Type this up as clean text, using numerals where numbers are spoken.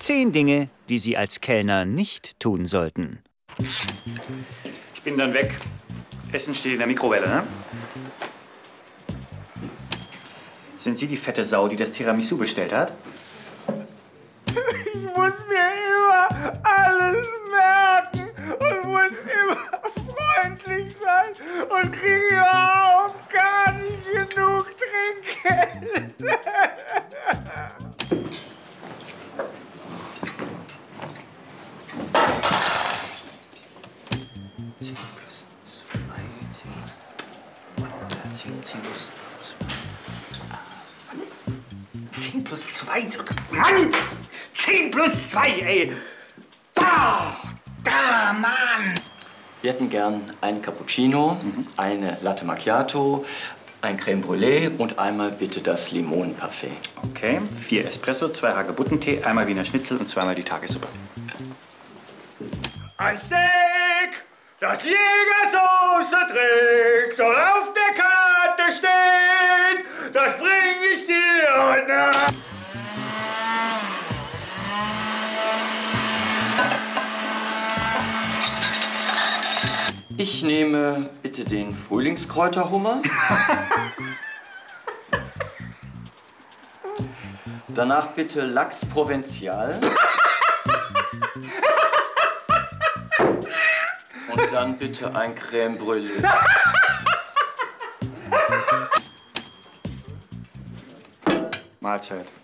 10 Dinge, die Sie als Kellner nicht tun sollten. Ich bin dann weg. Essen steht in der Mikrowelle, ne? Sind Sie die fette Sau, die das Tiramisu bestellt hat? Ich muss mir immer alles merken und muss immer freundlich sein und kriege überhaupt gar nicht genug Trinkgeld. 10 plus 2, 10 plus 2. Mann! 10 plus 2, ey! Da! Da, Mann! Wir hätten gern einen Cappuccino, eine Latte Macchiato, ein Crème Brûlée und einmal bitte das Limonenparfait. Okay, 4 Espresso, 2 Hagebuttentee, einmal Wiener Schnitzel und zweimal die Tagessuppe. Ein Steak, das Jägersoße trägt und auf der Karte steht, das bring ich dir heute Nacht. Ich nehme bitte den Frühlingskräuterhummer. Danach bitte Lachs Provenzial. Und dann bitte ein Crème Brûlée. Mahlzeit.